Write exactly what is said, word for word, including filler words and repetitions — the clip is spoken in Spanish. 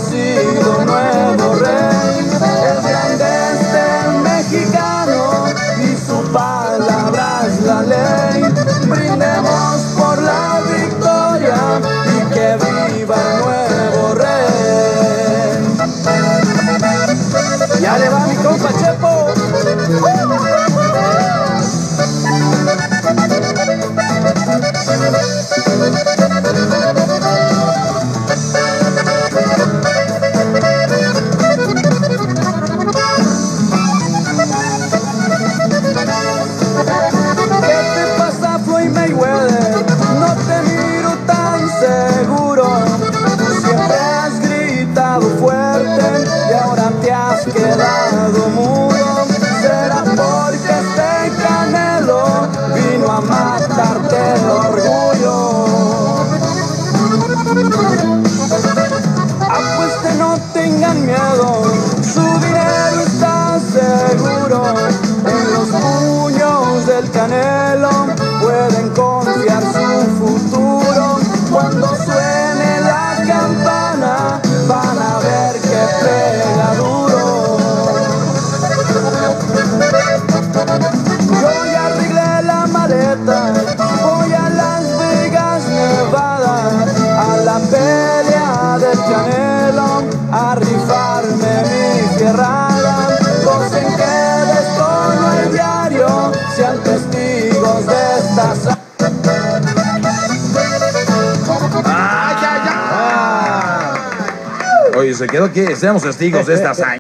nacido un nuevo rey. Es grande este mexicano y su palabra es la ley. Brindemos por la victoria y que viva el nuevo rey. Ya le va mi compa Chepo. No te miro tan seguro, siempre has gritado fuerte y ahora te has quedado mudo. Será porque este Canelo vino a matarte el orgullo. Apueste, no tengan miedo, su dinero está seguro. En los puños del Canelo pueden confiar su futuro. Cuando suene la campana van a ver que pega duro. Yo ya arreglé la maleta, voy a Las Vegas, Nevada, a la pelea del Canelo, a rifarme mi fierrada. Los en que les tono el diario sean testigos de esta sa- Oye, se quedó aquí, seamos testigos de esta hazaña.